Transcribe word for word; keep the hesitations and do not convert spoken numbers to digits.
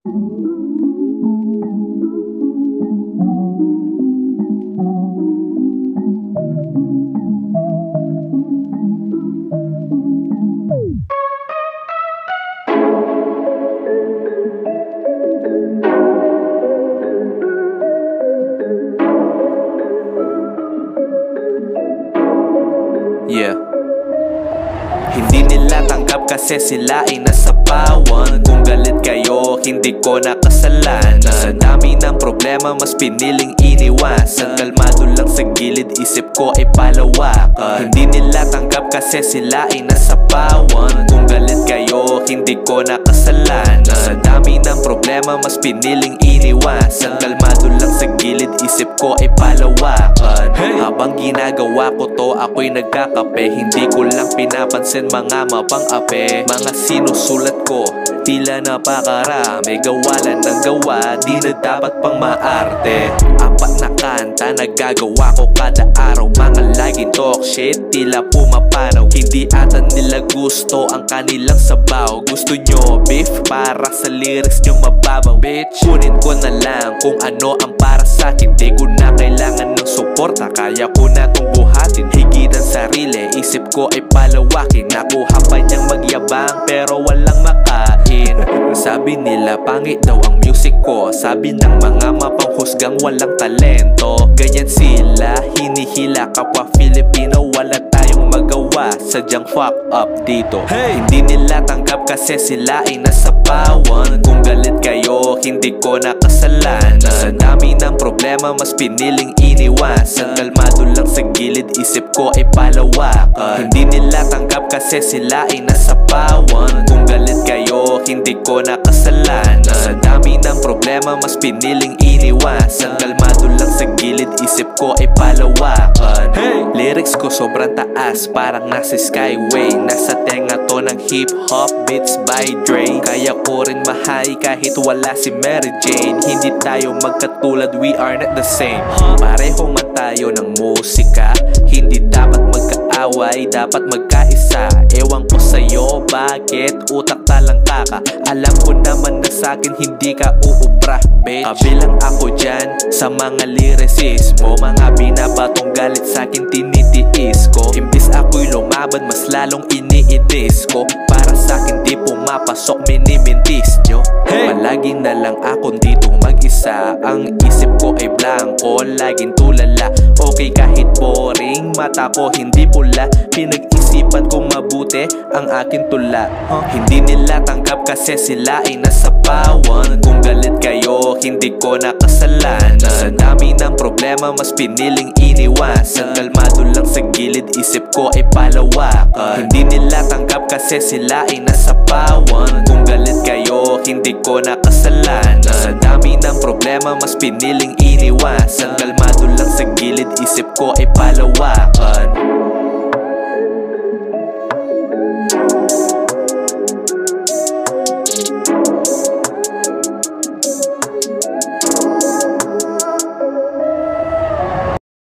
Yeah. Hindi nila tanggap kasi sila ay nasa pawan. Kung galit kayo, hindi ko nakasalanan. Sa dami ng problema, mas piniling iniwasan. Kalmado lang sa gilid, isip ko ay palawakan. Hindi nila tanggap kasi sila ay nasa pawan. Kung galit kayo, hindi ko nakasalanan. Sa dami ng problema, mas piniling iniwasan. Kalmado lang sa gilid, isip ko ay palawakan. Habang ginagawa ko to, ako'y nagkakape. Hindi ko lang pinapansin mga mapang-ape. Mga sinusulat ko, tila napakarami. Gawalan ng gawa, di na dapat pang maarte. Apat na kanta, nagagawa ko kada araw. Mga laging talk shit, tila pumapanaw. Hindi ata nila gusto ang kanilang sabaw. Gusto nyo beef para sa lyrics nyo mababaw. Bitch, kunin ko na lang kung ano ang para sa'kin. Di ko na kailangan ng suporta, kaya ko na tong buhatin. Higitan sarili, isip ko ay palawakin. Nakuha pa niyang magyabang pero walang makain. Sabi nila pangit daw ang music ko. Sabi ng mga mapanghusgang walang talento. Ganyan sila, hinihila kapwa Filipino. Wala tayong magawa, sadyang fuck up dito. Hey! Hindi nila tanggap kasi sila ay nasa pawan. Kung galit kayo, hindi ko nakasalanan. Sa dami ng problema, mas piniling iniwasan. Kalmado lang sa gilid, isip ko ay palawakan. Hindi nila tanggap kasi sila ay nasa pawan. Kung galit kayo, hindi ko nakasalanan. Sa dami ng problema, mas piniling iniwasan. Kalmado lang sa gilid, isip ko ay palawakan. Hey! Lyrics ko sobrang taas, parang nasa skyway. Nasa tenga to ng hip-hop beats by Dre. Kaya ko rin mahay kahit wala si Mary Jane. Hindi tayo magkatulad, we are not the same. Pareho man tayo ng musika, hindi dapat magkaaway, dapat magkaisa. Ewan ko sa'yo, bakit utak talang kaka. Alam ko naman na sa'kin hindi ka uubra, bitch. Kabilang ako dyan sa mga lyricismo. Mga binabatong galit sa'kin tinitiis ko. Imbis ako'y lumaban, mas lalong iniinis ko. Para sa'kin di pumapasok, minimintis nyo. Hey! Palagi na lang ako dito mag-isa. Ang isip ko ay blanco, laging tulala. Okay kahit boring, mata ko hindi pula. Pinag-isipan kong mabuti ang akin tula. huh? Hindi nila tanggap kasi sila ay nasa pawan. Kung galit kayo, hindi ko nakasalanan. Sa dami ng problema, mas piniling iniwasan. Kalmado lang sa gilid, isip ko ay palawakan. Hindi nila tanggap kasi sila ay nasa pawan. Kung galit kayo, hindi ko nakasalanan. Sa dami ng problema, mas piniling iniwasan. Kalmado lang sa gilid, isip ko ay palawakan.